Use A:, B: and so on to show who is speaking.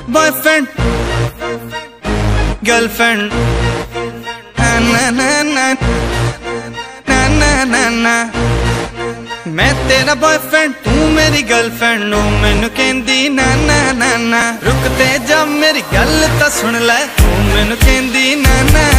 A: boyfriend girlfriend ना ना ना ना ना ना ना मैं तेरा बॉयफ्रेंड तू मेरी गर्लफ्रेंड ओ मैनू कहंदी ना ना ना ना रुक ते जा मेरी गल तां सुन लै तू मैनू कहंदी ना ना